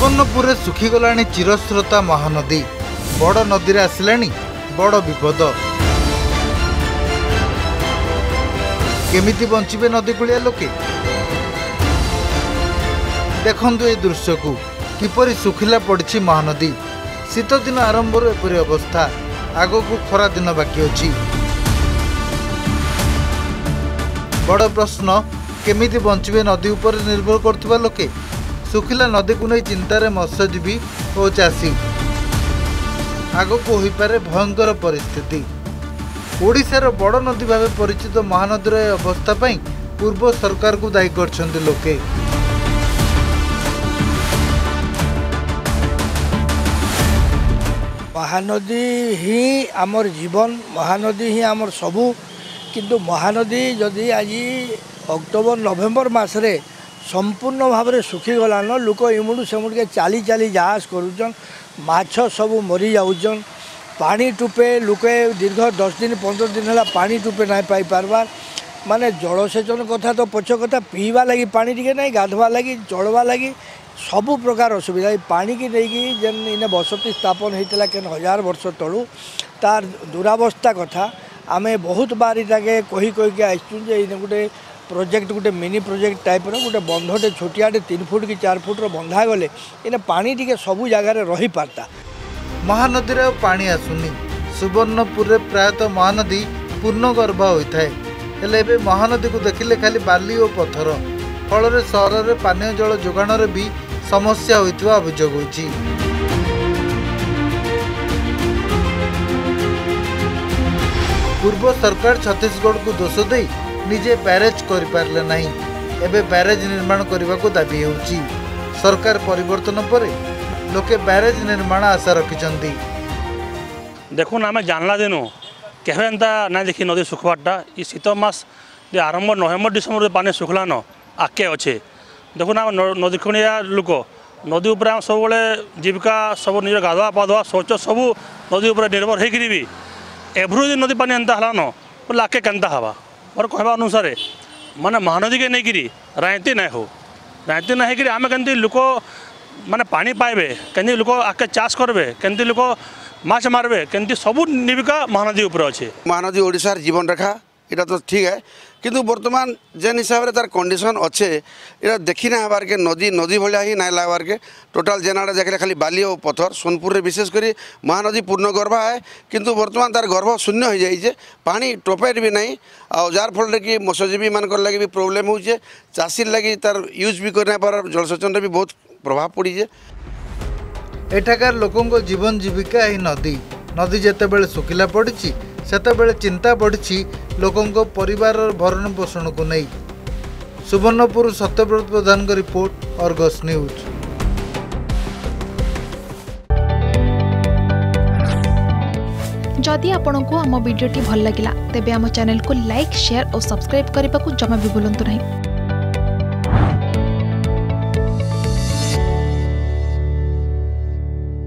सुवर्णपुर सुखीगला चिरस्रोता महानदी बड़ नदी आसला बड़ विपद। केमिति बंचिबे नदी कूलिया लोके। देखंतु ए दृश्य को किपरि सुखिला पड़ी महानदी। शीत दिन आरंभ एपरी अवस्था, आगो को खरा दिन बाकी अछि। बड़ प्रश्न केमिति बंचिबे नदी उपर निर्भर करथिबा लोके। सुखिला नदी को नहीं चिंतार मत्स्यजीवी और चाषी। आगो को हो पारे भयंकर परिस्थिति। ओडिशार बड़ नदी भाव परिचित महानदीर अवस्था पाई पूर्व सरकार को दायी करछन्ति लोके। महानदी ही आमर जीवन, महानदी ही आमर सबू। किंतु महानदी जदि आज अक्टोबर नवेम्बर मासरे संपूर्ण भाव में सुखीगलान, लोक इमुड़ू सेमुड़ के चाली चाली जहाज करुचन, माछ सब मरी जाऊन। पानी टूपे लोके दीर्घ 10 दिन 15 दिन है पानी टूपे ना पाई पार्बार। माने जलसेचन कथा तो पछ कथा, पीवा लगी पानी टिके ना, गाधवा लगी चलवा लगी सबु प्रकार असुविधा। पानी की नहीं जेन इन बसती स्थापन होता के 1000 वर्ष तलू तार दुरावस्था कथा आम बहुत बार इटाके कही कहीकि आसचु गोटे प्रोजेक्ट, गोटे मिनी प्रोजेक्ट टाइप गोटे बंधटे छोटियाटे 3 फुट कि 4 फुट बंधा गले इन पानी टिके सबू जगार रही पारता। महानदी पानी आसुनी। सुवर्णपुर प्रायतः महानदी पूर्ण गर्भ होता है, हेले एबे महानदी को देखिले खाली बाली और पत्थर। फल सहर में पानीय जल जोगाण भी समस्या होइतिबा अभियोग होइछि। पूर्व सरकार छत्तीसगढ़ को दोष दे निजे बैरेज कर पारले नहीं। एबे बैरेज निर्माण करने को दाबी होउछि। सरकार परिवर्तन पर लोके बैरेज निर्माण आशा रखिछन्ति। देखो ना, आम जानला दिनु केवे एंता ना देखी नदी सुखबाटा। ये शीत मास आरंभ नवेम्बर डिसेम्बर पानी सुखलान आके अच्छे। देखो ना, नदी खुणिया लोक नदी उपर सब जीविका सब निज गाधुआ पाधुआ शौच सब नदी उपर निर्भर होकर भी एभ्री नदी पानी एंता हलान बोले आके केन्ता हवा। और कहवा अनुसार माने महानदी के नहीं राजनीति ना हो, राजनीति ना होकर आम के लोक माने पानी पाइबे, केंती लोक आके चाष करबे, केंती लोक माछ मारबे, केंती सब जीविका महानदी उपर अच्छे। महानदी ओडिशार जीवन रेखा, इटा तो ठीक है, किंतु वर्तमान जेन हिसाब से तार कंडीशन अच्छे इटा देखी ना हबार के नदी नदी भाया ही ना लगवार के। टोटाल जेनाड़ा देखले खाली बाली और पत्थर। सोनपुर रे विशेषकर महानदी पूर्ण गर्भा है, किंतु वर्तमान तार गर्भ शून्य हो जाइए, पानी टोपेर भी नहीं। आ जार फल कि मत्स्यजीवी मान लगे भी प्रोब्लेम हो, चाषी लगी तार यूज भी करना पर जलसेचन भी बहुत प्रभाव पड़ीजे। एठाकार लोकों जीवन जीविका ही नदी। नदी जेतेबेले सुखिला पड़ी सेतेबेले चिंता बढ़ी लोकों परिवार भरण पोषण को नहीं। सुवर्णपुर सत्यव्रत प्रधान का रिपोर्ट, अर्गस न्यूज। जदि आपंक आम भिडी भल लगा तेब आम चैनल को लाइक, शेयर और सब्सक्राइब करने को जमा भी भूलु नहीं।